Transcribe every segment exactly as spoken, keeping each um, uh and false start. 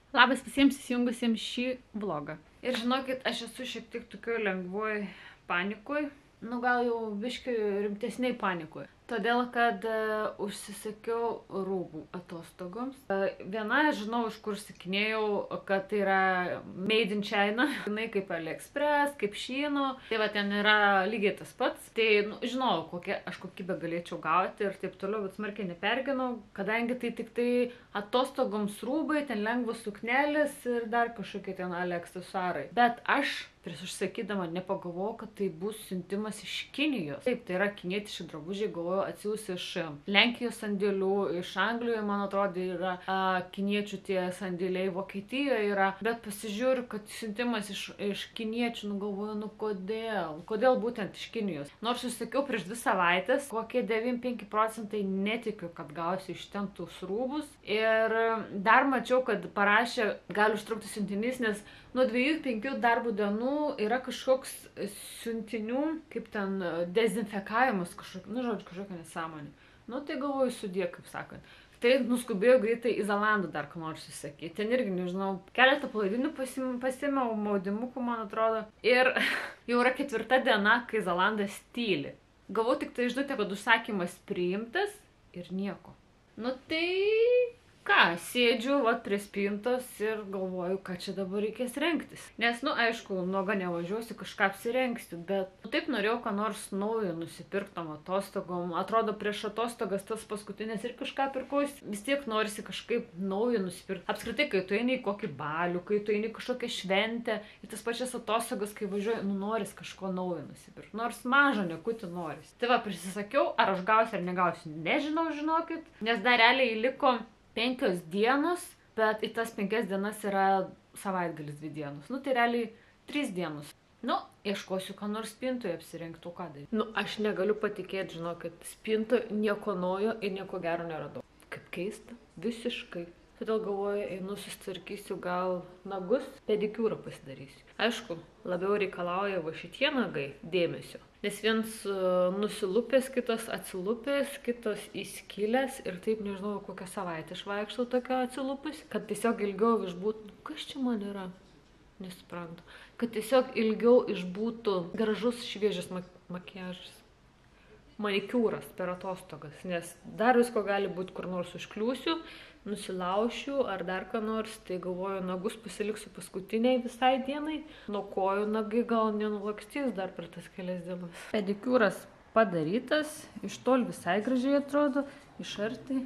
Labas visiems įsijungusiems šį vlogą. Ir žinokit, aš esu šiek tiek tokioj lengvoj panikoj. Nu gal jau biški rimtesniai panikoj. Todėl, kad uh, užsisakiau rūbų atostogoms. Uh, viena, žinau, iš kur sakinėjau, kad tai yra made in China. Jinai kaip AliExpress, kaip Shein. Tai va, ten yra lygiai tas pats. Tai, nu, žinau, kokią aš kokybę galėčiau gauti ir taip toliau, bet smarkiai neperginau. Kadangi tai tik tai atostogoms rūbai, ten lengvos suknelės ir dar kažkokie ten aksesuarai. Bet aš prieš užsakydama nepagalvojau, kad tai bus siuntimas iš Kinijos. Taip, tai yra kinietiški drabužiai, galvoju, atsiūs iš Lenkijos sandėlių, iš Anglijoje, man atrodo, yra a, kiniečių tie sandėliai, Vokietijoje yra, bet pasižiūriu, kad siuntimas iš, iš kiniečių, nu galvoju, nu kodėl? Kodėl būtent iš Kinijos? Nors užsakiau prieš dvi savaitės, kokie devyniasdešimt penki procentai netikiu, kad gausiu iš ten tus rūbus. Ir dar mačiau, kad parašė, gali užtrukti siuntinys, nes nuo dviejų iki penkių darbo dienų yra kažkoks siuntinių, kaip ten dezinfekavimas kažkokia, nu žodžiu, kažkokia nesąmonė. Nu tai galvoju sudie, kaip sakant. Tai nuskubėjau greitai į Zalandą dar ką nors įsakyti. Ten irgi, nežinau, keletą palaidinių pasėmiau, maudimukų, man atrodo. Ir jau yra ketvirta diena, kai Zalandas tyli. Gavau tik tai žinutę, kad užsakymas priimtas ir nieko. Nu tai ką, sėdžiu vat prie spintos ir galvoju, ką čia dabar reikės rengtis. Nes, nu, aišku, nuoga nevažiuosiu, kažką apsirengsiu, bet nu, taip norėjau ką nors naujo nusipirktam atostogom. Atrodo, prieš atostogas tas paskutinės ir kažką pirkuos. Vis tiek norisi kažkaip naujo nusipirkti. Apskritai, kai tu eini į kokį balių, kai tu eini į kažkokią šventę, į tas pačias atostogas, kai važiuoji, nu, noris kažko naujo nusipirkti. Nors mažo nekutį noris. Tai va, prisisakiau, ar aš gausiu ar negausiu, nežinau, žinokit. Nes dar realiai liko penkios dienos, bet į tas penkias dienas yra savaitgalis dvi dienos. Nu, tai realiai trys dienos. Nu, ieškosiu, ką nors spintoje apsirengtų, ką daryti. Nu, aš negaliu patikėti, žinau, kad spintoje nieko naujo ir nieko gero neradau. Kaip keista, visiškai. Todėl galvoju, einu susitvarkysiu gal nagus, pedikiūrą pasidarysiu. Aišku, labiau reikalauja va šitie nagai dėmesio. Nes viens uh, nusilupęs, kitas atsilupęs, kitas įskilęs ir taip nežinau, kokią savaitę išvaikštau tokia atsilupęs, kad tiesiog ilgiau išbūtų, kas čia man yra, nesuprantu, kad tiesiog ilgiau išbūtų gražus šviežias mak makiažas, manikiūras per atostogas, nes dar visko gali būti kur nors užkliūsiu, nusilaušiu ar dar ką nors, tai galvoju, nagus pasiliksiu paskutiniai visai dienai, nuo kojų nagai gal nenulakstys dar per tas kelias dienas. Pedikiūras padarytas, iš tol visai gražiai atrodo, iš arti,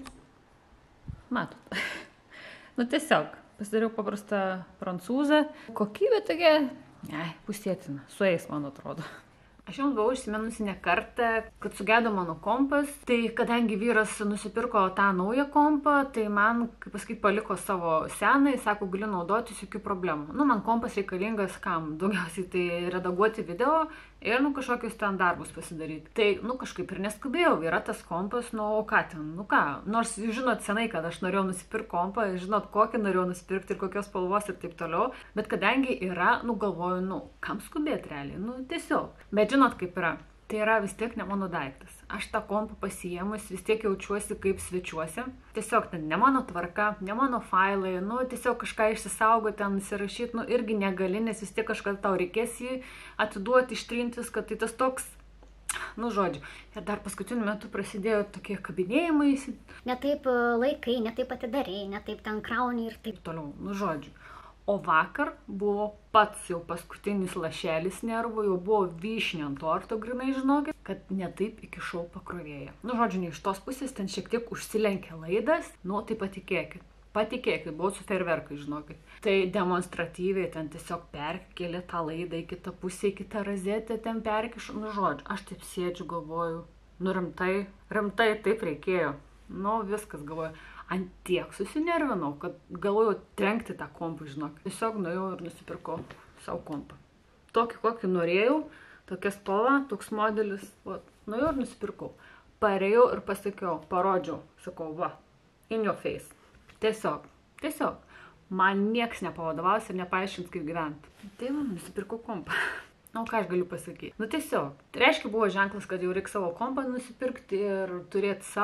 matot. Nu tiesiog, pasidariau paprastą prancūzą, kokybė tokia, ne, pusėtina, sueis man atrodo. Aš jums buvau užsiminusi ne kartą, kad sugedo mano kompas, tai kadangi vyras nusipirko tą naują kompą, tai man, kaip pasakyt, paliko savo seną, jis sako, galiu naudotis, jokių problemų. Nu, man kompas reikalingas kam? Daugiausiai tai redaguoti video ir, nu, kažkokius ten darbus pasidaryti. Tai, nu, kažkaip ir neskubėjau, yra tas kompas, nu, o ką ten, nu ką, nors žinot senai, kad aš norėjau nusipirkti kompą, žinot, kokį norėjau nusipirkti ir kokios spalvos ir taip toliau, bet kadangi yra, nu, galvoju, nu, kam skubėti realiai, nu, tiesiog. Bet žinot, kaip yra, tai yra vis tiek ne mano daiktas. Aš tą kompą pasiėmus, vis tiek jaučiuosi kaip svečiuosi. Tiesiog ten ne mano tvarka, ne mano failai, nu tiesiog kažką išsisaugoti, ten įsirašyti, nu irgi negali, nes vis tiek kažką tau reikės jį atiduoti, ištrinti viską, tai tas toks, nu žodžiu. Ir dar paskutiniu metu prasidėjo tokie kabinėjimai. Ne taip laikai, ne taip atidarai, ne taip ten krauni ir taip toliau, nu žodžiu. O vakar buvo pats jau paskutinis lašelis nervų, jau buvo vyšnia ant torto, grinai žinokit, kad netaip įkišau pakrovėją. Nu, žodžiu, ne iš tos pusės, ten šiek tiek užsilenkė laidas, nu, tai patikėkit. Patikėkit, buvau su fejerverkai, žinokit. Tai demonstratyviai ten tiesiog perkėlė tą laidą į kitą pusę, į kitą razetę, ten perkišau, nu, žodžiu, aš taip sėdžiu, galvoju, nu, rimtai, rimtai taip reikėjo. Nu, viskas, galvoju. Ant tiek susinervinau, kad galvojau trenkti tą kompą, žinok. Tiesiog nuėjau ir nusipirkau savo kompą. Tokį, kokį norėjau, tokia spalva, toks modelis, va, nuėjau ir nusipirkau. Parėjau ir pasakiau, parodžiau, sakau, va, in your face. Tiesiog, tiesiog, man nieks nepavadovaus ir nepaaiškins, kaip gyventi. Tai man nusipirkau kompą. Na, ką aš galiu pasakyti? Nu, tiesiog. Tai reiškia, buvo ženklas, kad jau reikia savo kompą nusipirkti ir turėti savo.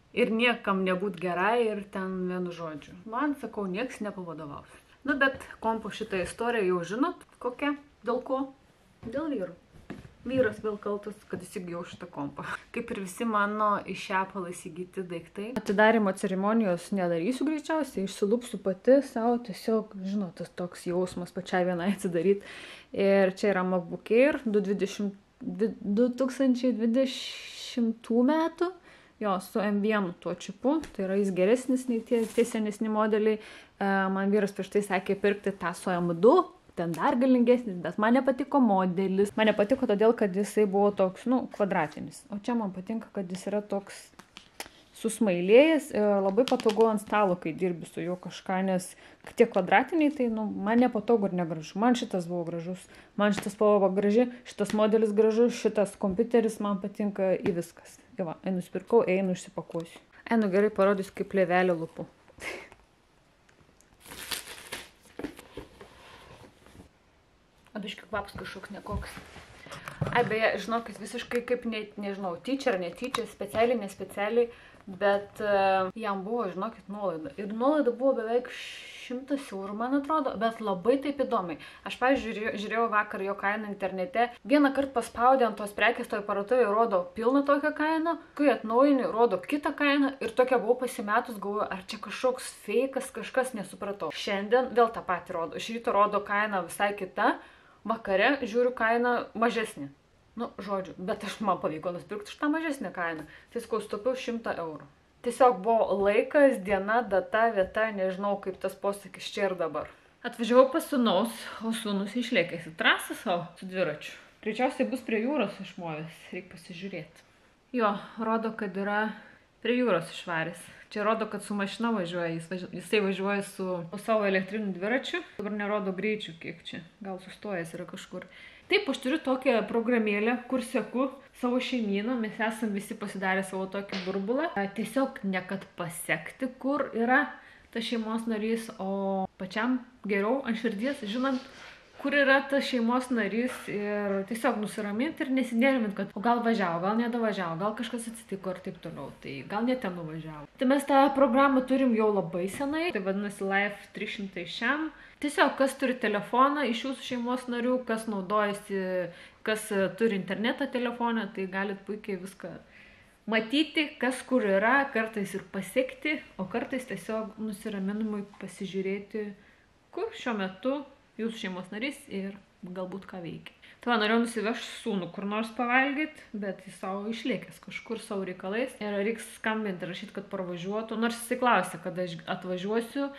ir niekam nebūt gerai ir ten vienu žodžiu. Man, sakau, nieks nepavadovaus. Nu, bet kompo šitą istoriją jau žinot, kokia, dėl ko? Dėl vyrų. Vyras vėl kaltas, kad įsigijau šitą kompą. Kaip ir visi mano iš Apple įsigyti daiktai. Atidarimo ceremonijos nedarysiu greičiausiai, išsilupsiu pati savo, tiesiog, žinot, tas toks jausmas pačiai vienai atsidaryti. Ir čia yra MacBook Air du tūkstančiai dvidešimtų metų. Jo, su M vienu tuo čipu, tai yra jis geresnis nei tie, tie senesni modeliai. Man vyras prieš tai sakė pirkti tą su M du, ten dar galingesnis, bet man nepatiko modelis. Man nepatiko todėl, kad jisai buvo toks, nu, kvadratinis. O čia man patinka, kad jis yra toks susmailėjęs ir labai patogu ant stalo, kai dirbi su juo kažką, nes tie kvadratiniai, tai, nu, man nepatogu ir negražu. Man šitas buvo gražus, man šitas spalva graži, šitas modelis gražus, šitas kompiuteris man patinka į viskas. Tai va, einu nusipirkau, einu išsipakuosiu. Einu gerai parodysiu, kaip plėvelį lupu. Abiškių kvapas kažkoks nekoks. Ai, beje, žinokit, visiškai kaip, ne, nežinau, tyčia ar netyčia, specialiai, nespecialiai, bet uh, jam buvo, žinokit, nuolaida. Ir nuolaida buvo beveik šimtas eurų, man atrodo, bet labai taip įdomiai. Aš, pavyzdžiui, žiūrėjau, žiūrėjau vakar jo kainą internete. Vieną kartą paspaudė ant tos prekės toj parduotuvėje, rodo pilną tokią kainą, kai atnaujini, rodo kitą kainą ir tokia buvau pasimetus, galvoju, ar čia kažkoks feikas, kažkas nesupratau. Šiandien vėl tą patį rodo. Iš ryto rodo kainą visai kita, vakare žiūriu kainą mažesnį. Nu, žodžiu, bet aš man pavyko nusipirkti už tą mažesnę kainą. Tai sakau, staupiau šimtą eurų. Tiesiog buvo laikas, diena, data, vieta, nežinau, kaip tas posakis čia ir dabar. Atvažiavau pas sūnaus, o sūnus išlėkęs į trasą savo su dviračiu. Greičiausiai bus prie jūros išmovęs, reikia pasižiūrėti. Jo, rodo, kad yra prie jūros išvaręs. Čia rodo, kad su mašina važiuoja, jis važiuoja, jisai važiuoja su, su savo elektriniu dviračiu. Dabar nerodo greičių, kiek čia, gal sustojęs yra kažkur. Taip, aš turiu tokią programėlę, kur seku savo šeimyną, mes esam visi pasidarę savo tokį burbulą. Tiesiog ne kad pasekti, kur yra tas šeimos narys, o pačiam geriau ant širdies, žinant, kur yra tas šeimos narys ir tiesiog nusiraminti ir nesinervint, kad o gal važiavo, gal nedavažiavo, gal kažkas atsitiko ir taip toliau, tai gal net ten nuvažiavo. Tai mes tą programą turim jau labai senai, tai vadinasi Life trys šimtai šiam. Tiesiog, kas turi telefoną iš jūsų šeimos narių, kas naudojasi, kas turi internetą telefoną, tai galit puikiai viską matyti, kas kur yra, kartais ir pasiekti, o kartais tiesiog nusiraminimui pasižiūrėti, kur šiuo metu jūsų šeimos narys ir galbūt ką veikia. Tai va, norėjau nusivežti sūnų kur nors pavalgyti, bet jis savo išlėkęs kažkur savo reikalais. Ir reiks skambinti ir rašyti, kad parvažiuotų. Nors jisai klausė, kada aš atvažiuosiu,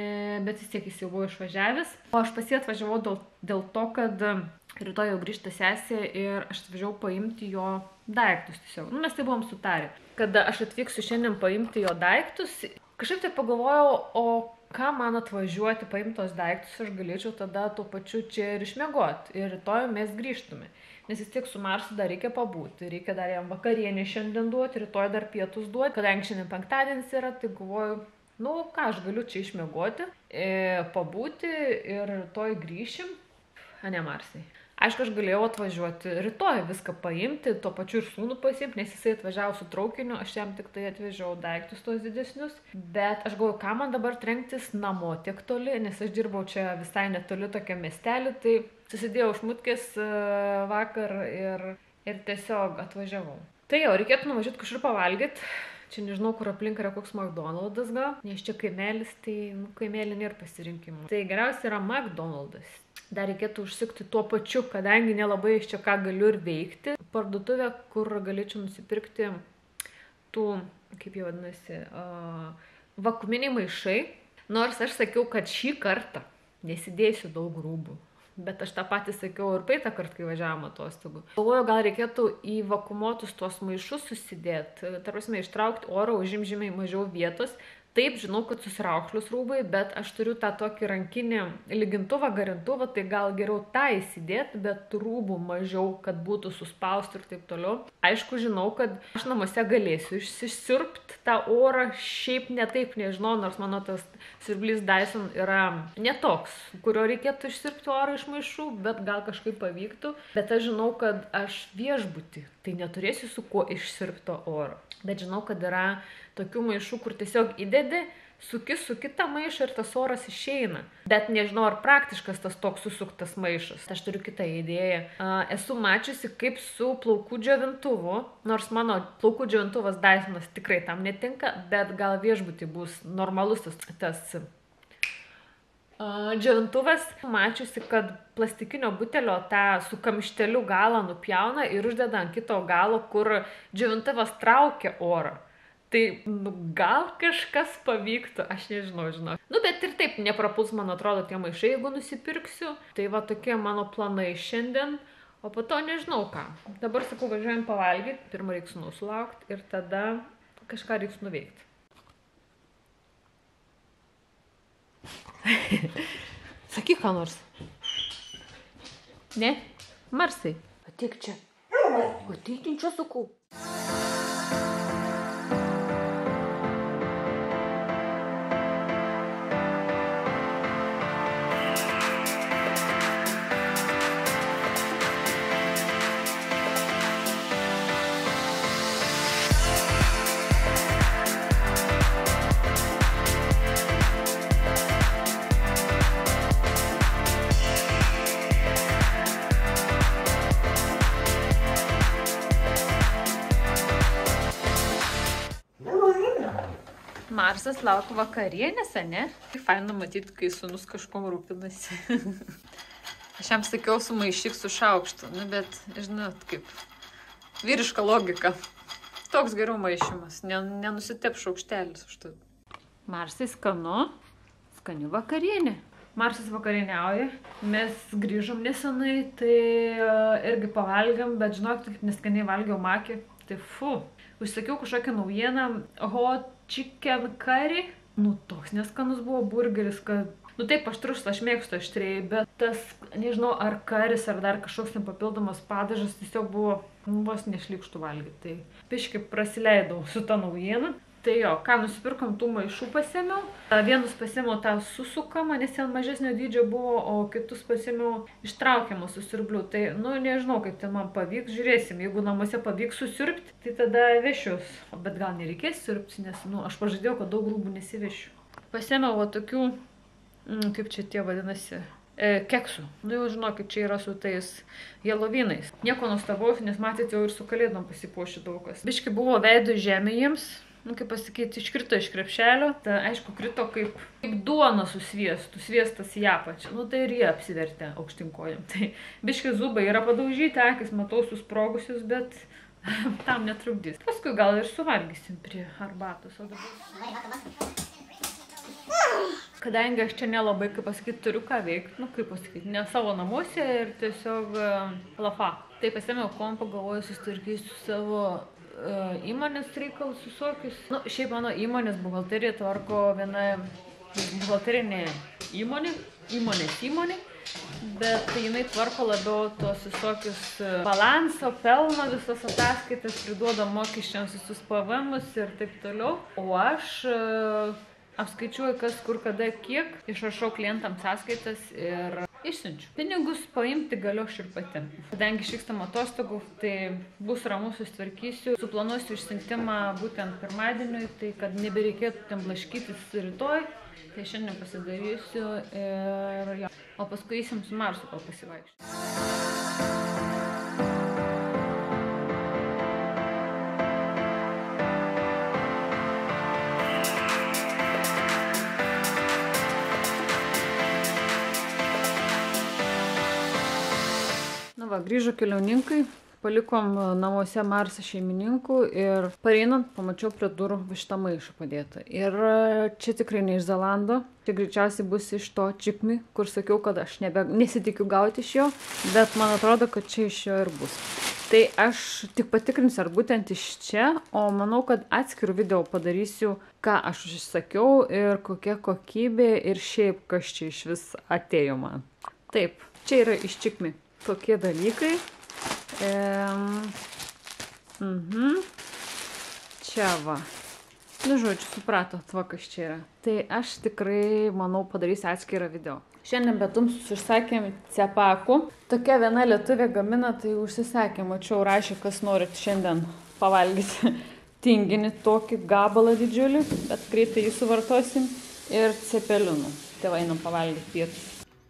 bet vis tiek jis jau buvo išvažiavęs. O aš pas jį atvažiavau dėl, dėl to, kad rytoj jau grįžta sesė ir aš atvažiavau paimti jo daiktus tiesiog. Nu, mes tai buvom sutarę. Kada aš atvyksiu šiandien paimti jo daiktus, kažkaip tai pagalvojau, o ką man atvažiuoti, paimti tos daiktus, aš galėčiau tada tuo pačiu čia ir išmiegoti. Ir rytoj mes grįžtume. Nes vis tiek su Marsu dar reikia pabūti. Reikia dar jam vakarienį šiandien duoti, rytoj dar pietus duoti. Kadangi šiandien penktadienis yra, tai galvoju, nu ką, aš galiu čia išmiegoti, e, pabūti ir rytoj grįšim. A ne Marsai. Aišku, aš galėjau atvažiuoti rytoj viską paimti, tuo pačiu ir sūnų pasiimti, nes jisai atvažiavo su traukiniu, aš jam tik tai atvežiau daiktus tos didesnius. Bet aš galvoju, ką man dabar trenktis namo tiek toli, nes aš dirbau čia visai netoli tokiam miestelį, tai susidėjau šmutkės vakar ir, ir tiesiog atvažiavau. Tai jau, reikėtų nuvažiuoti kažkur pavalgyti. Čia nežinau, kur aplink yra koks McDonald's gal, nes čia kaimelis, tai nu, kaimelį nėra pasirinkimų. Tai geriausia yra McDonald's. Dar reikėtų užsukti tuo pačiu, kadangi nelabai iš čia ką galiu ir veikti. Parduotuvė, kur galėčiau nusipirkti tų, kaip jau vadinasi, uh, vakuminiai maišai. Nors aš sakiau, kad šį kartą nesidėsiu daug rūbų. Bet aš tą patį sakiau ir praeitą kartą, kai važiavom atostogų. Galvoju, gal reikėtų į vakuumuotus tuos maišus susidėti. Tarp prasme, ištraukti oro, užim žymiai mažiau vietos. Taip, žinau, kad susiraukšlius rūbai, bet aš turiu tą tokį rankinį lygintuvą, garintuvą, tai gal geriau tą įsidėti, bet rūbų mažiau, kad būtų suspausti ir taip toliau. Aišku, žinau, kad aš namuose galėsiu išsiurbti tą orą, šiaip ne taip, nežinau, nors mano tas siurblys Dyson yra netoks, kurio reikėtų išsiurbti orą iš maišų, bet gal kažkaip pavyktų. Bet aš žinau, kad aš viešbutį, tai neturėsiu su kuo išsiurbti oro. Bet žinau, kad yra tokių maišų, kur tiesiog įdedi, suki su kitą maišą ir tas oras išeina. Bet nežinau, ar praktiškas tas toks susuktas maišas. Aš turiu kitą idėją. Esu mačiusi kaip su plaukų džiovintuvu, nors mano plaukų džiovintuvas Dysonas tikrai tam netinka, bet gal viešbutį bus normalus tas, tas uh, džiovintuvas. Mačiusi, kad plastikinio butelio tą su kamšteliu galą nupjauna ir uždeda ant kito galo, kur džiovintuvas traukia orą. Tai, nu, gal kažkas pavyktų, aš nežinau, žinau. Nu, bet ir taip neprapuls, man atrodo, tie maišai, jeigu nusipirksiu. Tai va tokie mano planai šiandien, o po to nežinau ką. Dabar, sakau, važiuojam pavalgyti, pirmą reiks sūnaus sulaukti ir tada kažką reiks nuveikti. Sakyk ką nors. Ne? Marsai. Ateik čia. Ateik čia, sakau. Marsas laukia vakarienės, ne? Tai faina matyti, kai sūnus kažkom rūpinasi. Aš jam sakiau sumaišyk su šaukštu, nu, bet, žinot, kaip vyriška logika. Toks geriau maišymas, nenusitep šaukštelis už tai. Marsai skanu, skani vakarienė. Marsas vakarieniauja, mes grįžom nesenai, tai uh, irgi pavalgiam, bet žinok, kaip neskaniai valgiau makį, tai fu. Užsakiau kažkokią naujieną, hot chicken curry. Nu, toks neskanus buvo burgeris, kad... Nu, taip, aštrus, aš mėgstu aštriai, bet tas, nežinau, ar karis, ar dar kažkoks papildomas padažas tiesiog buvo, nu, vos nešlykštų valgyti. Tai biškai prasileidau su tą naujieną. Tai jo, ką nusipirkom, tų maišų pasėmiau. Vienus pasėmiau tą susukamą, nes ten mažesnio dydžio buvo, o kitus pasėmiau ištraukiamą su siurbliu. Tai, nu, nežinau, kaip ten man pavyks, žiūrėsim. Jeigu namuose pavyks susiurbti, tai tada vešius. Bet gal nereikės siurbti, nes, nu, aš pažadėjau, kad daug rūbų nesivešiu. Pasėmiau va tokių, mm, kaip čia tie vadinasi, e, keksų. Nu, jau žinokit, čia yra su tais Halloweenais. Nieko nuostabaus, nes matėte, jau ir su kalėdom pasipuošė daug kas. Biškai buvo veido žemė jiems. Nu, kaip pasakyti, iškrito iš krepšelio, tai aišku, krito kaip, kaip duona su sviestu, sviestas į apačią. Nu, tai ir jie apsivertė aukštinkojam. Tai biškai zubai yra padaužyti, akis matau susprogusius, bet tam netrukdys. Paskui gal ir suvalgysim prie arbatos. O dabar... Kadangi aš čia nelabai, kaip pasakyti, turiu ką veikti, nu, kaip pasakyti, ne savo namuose ir tiesiog uh, lafa. Tai pasėmiau kompą, galvoju, susitvarkysiu savo uh, įmonės reikalus visokius. Nu, šiaip mano įmonės buhalterija tvarko viena buhalterinė įmonė, įmonės įmonė, bet jinai tvarko labiau tos visokius uh, balanso, pelno, visas ataskaitas, priduoda mokesčiams visus P V Mus ir taip toliau. O aš... Uh, apskaičiuoju, kas, kur, kada, kiek, išrašau klientams sąskaitas ir išsiunčiu. Pinigus paimti galiu aš ir pati. Kadangi išvykstam atostogų, tai bus ramu, susitvarkysiu. Suplanuosiu išsiuntimą būtent pirmadieniui, tai kad nebereikėtų ten blaškytis rytoj, tai šiandien pasidarysiu ir jo. O paskui eisim su Marsu kol pasivaikščioti. Va, grįžo keliauninkai, palikom namuose Marsą šeimininkų ir pareinant pamačiau prie durų šitą maišą padėtą. Ir čia tikrai ne iš Zalando, čia greičiausiai bus iš to Chipme, kur sakiau, kad aš nebe, nesitikiu gauti iš jo, bet man atrodo, kad čia iš jo ir bus. Tai aš tik patikrinsiu, ar būtent iš čia, o manau, kad atskirų video padarysiu, ką aš užsakiau ir kokia kokybė ir šiaip kas čia iš vis atėjo man. Taip, čia yra iš Chipme. Tokie dalykai. Ehm, mhm. Čia va. Nu, žodžiu, suprato, va, kas čia yra. Tai aš tikrai, manau, padarysiu atskirą video. Šiandien Betumsus užsakėm cepakų. Tokia viena lietuvė gamina, tai užsisakėm. Mačiau, rašė, kas norit šiandien pavalgyti. tinginį tokį gabalą didžiulį, bet greitai jį suvartosim. Ir cepelinų. Tai va, einam pavalgyti pietus.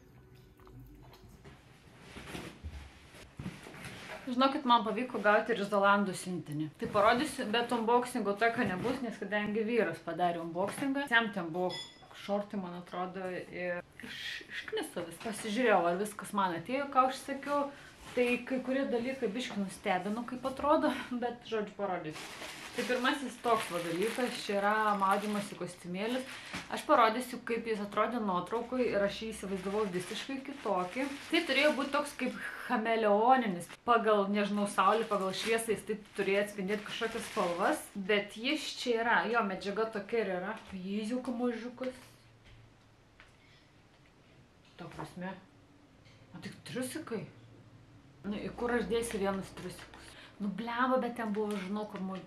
Žinokit, man pavyko gauti ir iš Zolandų siuntinį. Tai parodysiu, bet unboxingo tokio nebus, nes kadangi vyras padarė unboxingą. Jam ten buvo šortai, man atrodo, ir iš, iškniso vis. Pasižiūrėjau, ar viskas man atėjo, ką aš sakiau. Tai kai kurie dalykai biškai nustebino, kaip atrodo, bet, žodžiu, parodysiu. Tai pirmasis toks va dalykas, čia yra maudymosi kostiumėlis. Aš parodysiu, kaip jis atrodė nuotraukui ir aš jį įsivaizdavau visiškai kitokį. Tai turėjo būti toks kaip chameleoninis. Pagal, nežinau, saulį, pagal šviesą jis taip turėjo atspindėti kažkokias spalvas. Bet jis čia yra, jo medžiaga tokia ir yra. Jėziuka mažiukas. Ta prasme. O tik triusikai. Nu, į kur aš dėsiu vienus triusikus? Nu, blemba, bet ten buvo, žinau, kur mo...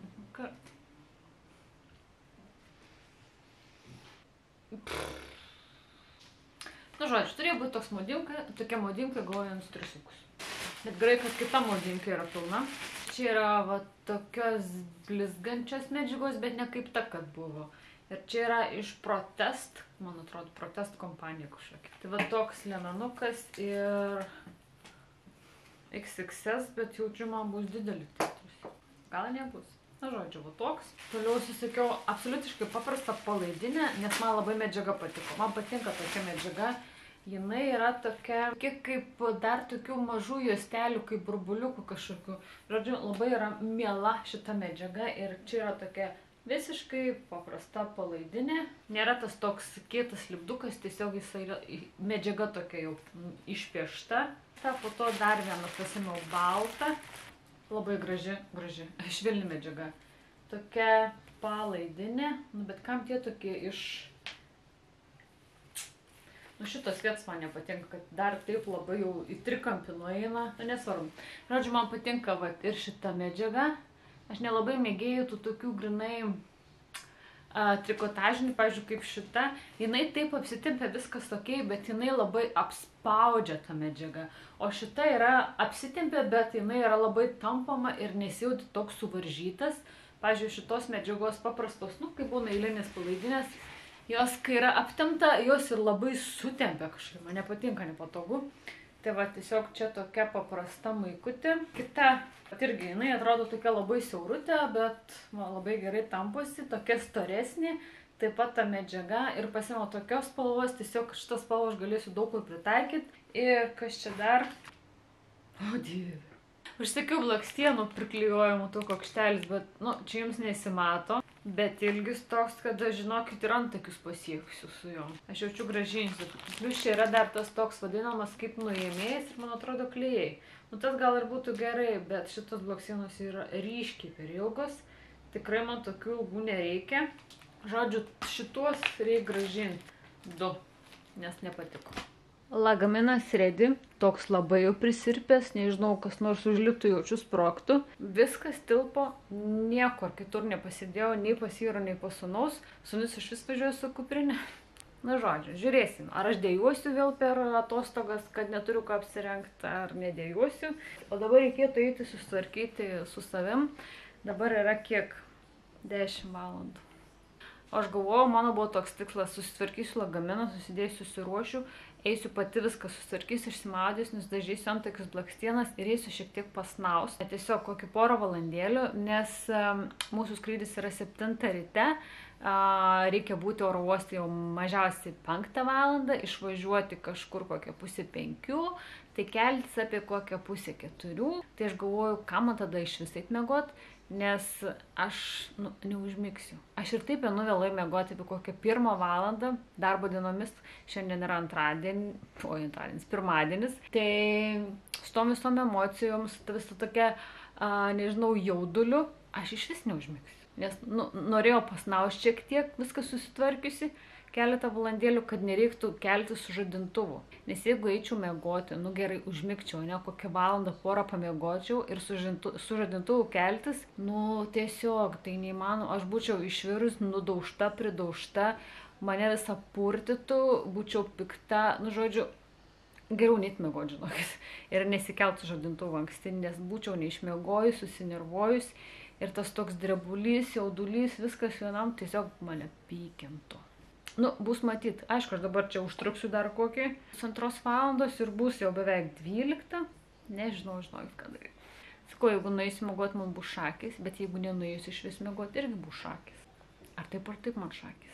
Nu, žodžiu, turėjo būti toks modinka, tokia modinka, galvoju, vienus triusikus. Bet gerai, kad kita modinka yra pilna. Čia yra va tokios blizgančios medžiagos, bet ne kaip ta, kad buvo. Ir čia yra iš Protest, man atrodo, Protest kompanija kažkokia. Tai va toks liemenukas ir iks iks es, bet jaučiu, man bus didelį titrus. Gal nebus. Na, žodžiu, va toks. Toliau susikiau absoliutiškai paprastą palaidinę, nes man labai medžiaga patiko. Man patinka tokia medžiaga. Jinai yra tokia, kiek kaip dar tokių mažų juostelių, kaip burbuliukų kažkokių. Žodžiu, labai yra miela šita medžiaga ir čia yra tokia visiškai paprasta palaidinė. Nėra tas toks kietas lipdukas, tiesiog jisai yra medžiaga tokia jau išpiešta. Ta, po to dar vieną pasimiau baltą. Labai graži, graži, švelni medžiaga. Tokia palaidinė, nu bet kam tie tokie iš... Nu šitos vietos man nepatinka, kad dar taip labai jau į trikampį nueina. Nu nesvarbu. Žodžiu, man patinka vat ir šita medžiaga. Aš nelabai mėgėjau tų tokių grinai a, trikotažinių, pavyzdžiui, kaip šita. Jinai taip apsitempia viskas tokiai, bet jinai labai apspaudžia tą medžiagą. O šita yra apsitempia, bet jinai yra labai tampama ir nesijauti toks suvaržytas. Pavyzdžiui, šitos medžiagos paprastos, nu, kaip būna eilinės palaidinės, jos, kai yra aptempta, jos ir labai sutempia kažkaip. Man nepatinka, nepatogu. Tai va, tiesiog čia tokia paprasta maikutė. Kita, irgi, jinai atrodo tokia labai siaurutė, bet man labai gerai tamposi, tokia storesnė. Taip pat ta medžiaga ir pasiėmiau tokios spalvos, tiesiog šitas spalvą aš galėsiu daug kur pritaikyti. Ir kas čia dar? O, dieve. Užsakiau blakstienų priklijuojamų tų kokštelis, bet, nu, čia jums nesimato. Bet ilgis toks, kad aš, žinokit, ir antakius pasieksiu su juo. Aš jaučiu gražinsiu. Plius čia yra dar tas toks vadinamas kaip nuėmėjas ir man atrodo klijai. Nu, tas gal ir būtų gerai, bet šitos blakstienos yra ryškiai per ilgos. Tikrai man tokių ilgų nereikia. Žodžiu, šituos reikia gražinti. Du, nes nepatiko. Lagaminas ready, toks labai jau prisirpęs, nežinau, kas nors užliptų, jaučiu sprogtų. Viskas tilpo, niekur kitur nepasidėjau, nei pas vyro, nei pas sūnaus. Sūnus iš vis važiuoju su kuprinė. Na, žodžiu, žiūrėsim, ar aš dėjuosiu vėl per atostogas, kad neturiu ką apsirengti, ar nedėjuosiu. O dabar reikėtų eiti susitvarkyti su savim. Dabar yra kiek? dešimt valandų. O aš galvojau, mano buvo toks tikslas, susitvarkysiu lagaminą, susidėsiu, susiruošiu, eisiu pati viską susitvarkysiu, išsimaudys, nusidažysiu antakius blakstienas ir eisiu šiek tiek pasnaus. Tiesiog kokį porą valandėlių, nes um, mūsų skrydis yra septintą ryte, uh, reikia būti oro uoste jau mažiausiai penktą valandą, išvažiuoti kažkur kokią pusę penkių, tai keltis apie kokią pusę keturių. Tai aš galvoju, ką man tada iš vis eit miegot, nes aš nu, neužmigsiu. Aš ir taip einu vėlai miegoti apie kokią pirmą valandą darbo dienomis. Šiandien yra antradienį, o antradienis, pirmadienis. Tai su tom visom emocijom, su visą tokia, a, nežinau, jauduliu, aš iš vis neužmigsiu. Nes nu, norėjau pasnausti šiek tiek, viskas susitvarkiusi, keletą valandėlių, kad nereiktų kelti su žadintuvu. Nes jeigu eičiau miegoti, nu gerai, užmigčiau, ne, kokią valandą porą pamiegočiau ir su, žintu, su žadintuvu keltis, nu tiesiog, tai neįmanoma, aš būčiau išvirus, nudaužta, pridaužta, mane visą purtytų, būčiau pikta, nu žodžiu, geriau net miegot, žinokit, ir nesikelt su žadintuvu anksti, nes būčiau neišmiegojus, susinervojus Ir tas toks drebulys, jaudulys, viskas vienam tiesiog mane pykintų. Nu, bus matyt. Aišku, aš dabar čia užtruksiu dar kokį pusantros valandos ir bus jau beveik dvylikta. Nežinau, žinokit, ką daryti. Sakau, jeigu nueisiu miegot, man bus šakis, bet jeigu nenueisiu iš vis miegot, irgi bus šakis. Ar taip ar taip man šakis.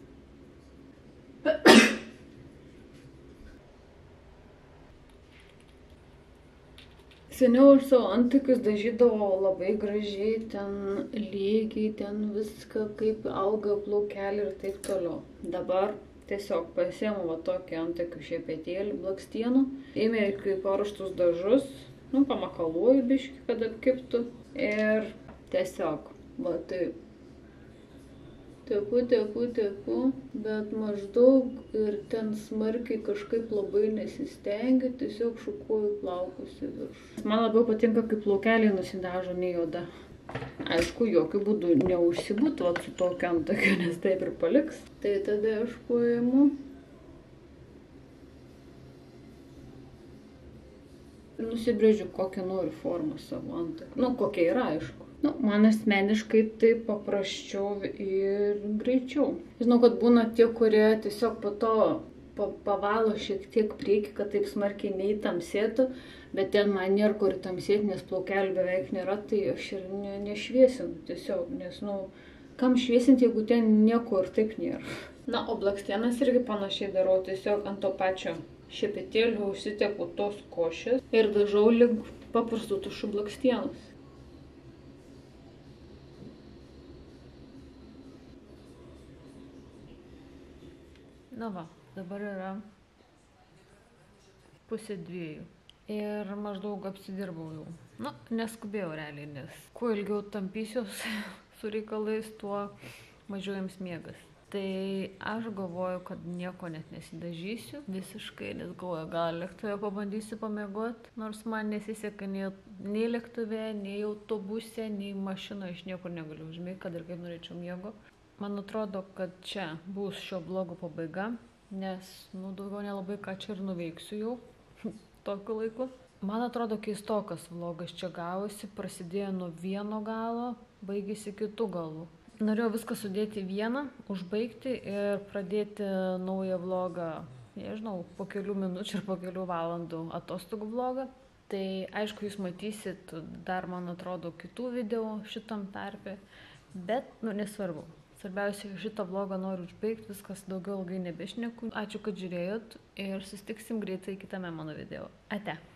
Seniau aš savo antakius dažydavau labai gražiai, ten lygiai, ten viską, kaip auga plaukeliai ir taip toliau. Dabar tiesiog pasiemu va tokį antakių šepetėlį blakstienų, įmerkiu į paruoštus dažus, nu, pamakaluoju biškį, kad apkiptų ir tiesiog, va taip. Tepu, tepu, tepu, bet maždaug ir ten smarkiai kažkaip labai nesistengiu, tiesiog šukuoju plaukus į viršų. Man labiau patinka, kai plaukeliai nusidažo, nei oda. Aišku, jokių būdų neužsibūtų su tokiu antakiu, nes taip ir paliks. Tai tada aš paimu. Ir nusibrėžiu, kokią noriu formą savo antakiu. Nu, kokia yra, aišku. Nu, man asmeniškai tai paprasčiau ir greičiau. Žinau, kad būna tie, kurie tiesiog po to pavalo šiek tiek priekį, kad taip smarkiai neįtamsėtų, bet ten man nėra kur tamsėti, nes plaukelių beveik nėra, tai aš ir ne, nešviesinu tiesiog, nes, nu, kam šviesinti, jeigu ten nieko ir taip nėra. Na, o blakstienas irgi panašiai darau, tiesiog ant to pačio šepetėlio užsitepu tos košės ir dažau lyg paprastų tušų blakstienus. Na va, dabar yra pusė dviejų. Ir maždaug apsidirbau jau. Nu, neskubėjau realiai, nes kuo ilgiau tampysiuos su reikalais, tuo mažiau jiems miegas. Tai aš galvoju, kad nieko net nesidažysiu visiškai, nes galvoju, gal lėktuve pabandysiu pamiegoti, nors man nesiseka nei, nei lėktuve, nei autobuse, nei mašinoje, iš niekur negaliu užmėgti, kad ir kaip norėčiau miego. Man atrodo, kad čia bus šio vlogo pabaiga, nes, nu, daugiau nelabai ką čia ir nuveiksiu jau tokiu laiku. Man atrodo, keistokas vlogas čia gavosi, prasidėjo nuo vieno galo, baigėsi kitų galų. Norėjau viską sudėti vieną, užbaigti ir pradėti naują vlogą, nežinau, po kelių minučių ir po kelių valandų atostogų vlogą. Tai aišku, jūs matysit dar, man atrodo, kitų video šitam tarpe, bet, nu, nesvarbu. Svarbiausia, šitą vlogą noriu užbaigti, viskas daugiau ilgai nebešneku. Ačiū, kad žiūrėjot ir susitiksim greitai kitame mano video. Ate.